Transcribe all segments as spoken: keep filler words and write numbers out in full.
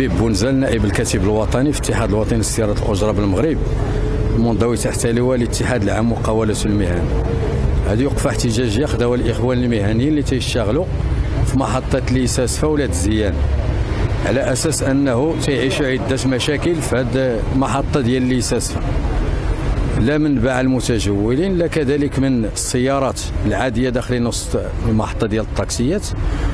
حبيب بونزل نائب الكاتب الوطني في الاتحاد الوطني لاستيراد الاجره بالمغرب، المنضوي تحت لواء الاتحاد العام مقاوله المهن. هذه وقفه احتجاجيه خداوها الاخوان المهنيين اللي تيشتغلوا في محطه ليساسفا ولاد الزيان، على اساس انه تيعيشوا عده مشاكل في هذه المحطه ديال ليساسفا، لا من باع المتجولين لا كذلك من السيارات العاديه داخلين وسط المحطه ديال الطاكسيات،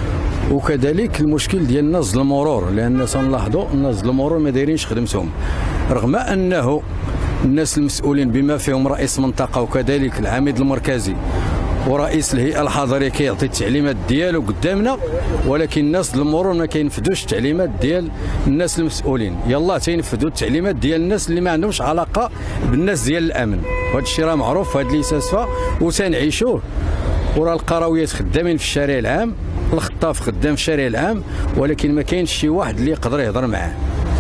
وكذلك المشكل ديال الناس المرور، لان تنلاحظوا الناس المرور ما دايرينش خدمتهم، رغم انه الناس المسؤولين بما فيهم رئيس منطقه وكذلك العميد المركزي ورئيس الهيئه الحضريه كيعطي التعليمات ديالو قدامنا، ولكن الناس المرور ما كينفذوش التعليمات ديال الناس المسؤولين، يلا تينفذوا التعليمات ديال الناس اللي ما عندهمش علاقه بالناس ديال الامن، وهذا الشيء راه معروف في هذه ليساسفا وتنعيشوه. وراه القرويات خدامين في الشارع العام، الخطاف خدام في الشارع العام، ولكن ما كاينش شي واحد اللي يقدر يهضر معاه،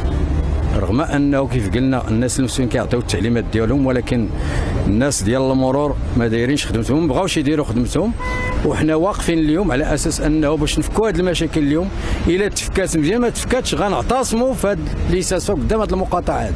رغم انه كيف قلنا الناس المسؤولين كيعطيو التعليمات ديالهم، ولكن الناس ديال المرور ما دايرينش خدمتهم، ما بغاوش يديروا خدمتهم. وحنا واقفين اليوم على اساس انه باش نفكوا هذه المشاكل اليوم، الا تفكات مزيان ما تفكاتش غنعتصموا في هذه ليساسفا قدام هذه المقاطعات.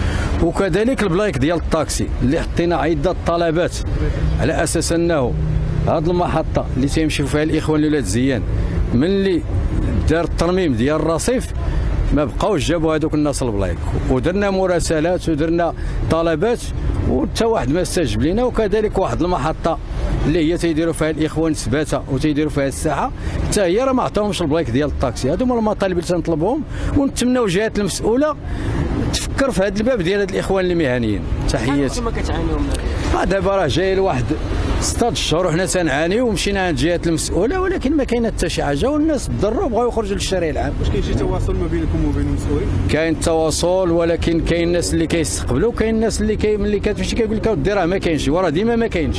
وكذلك البلايك ديال الطاكسي اللي حطينا عده طلبات على اساس انه هذه المحطه اللي تيمشيو فيها الاخوان لولاد الزيان ملي دار الترميم ديال الرصيف ما بقاوش جابوا هذوك الناس البلايك، ودرنا مراسلات ودرنا طلبات وحتى واحد ما استجاب لنا. وكذلك واحد المحطه اللي هي تيديروا فيها الاخوان سباته وتيديروا فيها الساحه، حتى هي راه ما عطاوهمش البلايك ديال الطاكسي. هذو هما المطالب اللي تنطلبهم، ونتمناو الجهات المسؤوله تفكر في هذا الباب ديال هاد الاخوان المهنيين. تحياتي. ما كتعانيوا من دابا راه جاي لواحد ستة اشهر وحنا تنعانيو ومشينا عند الجهات المسؤوله، ولكن ما كاينه حتى شي حاجه، والناس تضروا بغاو يخرجوا للشارع العام. واش كاين شي تواصل ما بينكم وبين المسؤولين؟ كاين تواصل، ولكن كاين الناس اللي كيستقبلوا، كاين الناس اللي كي ملي كتمشي كيقول لك اودي راه ما كاينش، وراه ديما ما كاينش.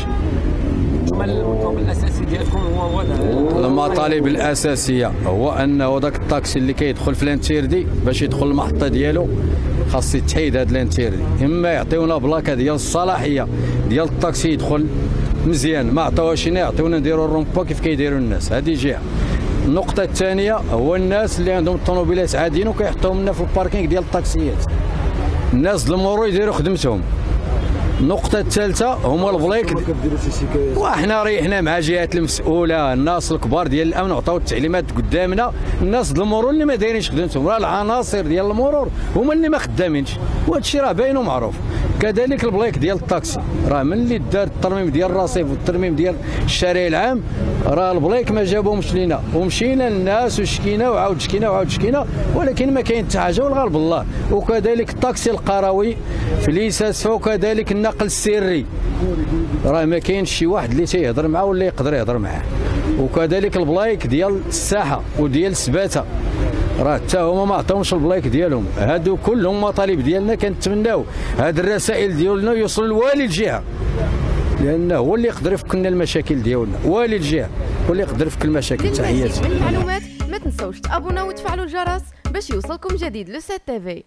المطلب الاساسي ديالكم هو هذا؟ المطالب الاساسيه هو انه ذاك الطاكسي اللي كيدخل في لانتيردي باش يدخل المحطه ديالو خاص يتحيد هذا لانتيردي، اما يعطيونا بلاكه ديال الصلاحيه ديال الطاكسي يدخل مزيان، ما عطاوهاش لنا يعطيونا نديروا الرومبا كيف كيديروا الناس. هذه جهه. النقطه الثانيه هو الناس اللي عندهم الطوموبيلات عاديين وكيحطوهم لنا في الباركينغ ديال الطاكسيات، الناس المرور يديروا خدمتهم. النقطة الثالثة هما البلايك، وحنا ريحنا مع جهات المسؤولة، الناس الكبار ديال الأمن عطاو التعليمات قدامنا، الناس ديال المرور اللي ما دايرينش خدمتهم، راه العناصر ديال المرور هما اللي ما خدامينش، وهذا الشيء راه باين ومعروف. كذلك البلايك ديال الطاكسي، راه ملي دار الترميم ديال الرصيف والترميم ديال الشارع العام راه البلايك ما جابوهمش لينا، ومشينا للناس وشكينا وعاود شكينا وعاود شكينا، ولكن ما كاين حتى حاجة والغالب الله. وكذلك الطاكسي القروي في ليساسفا، وكذلك النقل السري راه ما كاينش شي واحد اللي تيهضر معاه ولا يقدر يهضر معاه. وكذلك البلايك ديال الساحه وديال سباته راه حتى هما ما عطاوش البلايك ديالهم. هادو كلهم مطالب ديالنا، كنتمناو هاد الرسائل ديالنا يوصلوا لوالي الجهه، لانه هو اللي يقدر يفك لنا المشاكل ديالنا، والي الجهه هو اللي يقدر يفك المشاكل. تحياتي. من المعلومات ما تنسوش تابوناو وتفعلوا الجرس باش يوصلكم جديد لو سات تي في.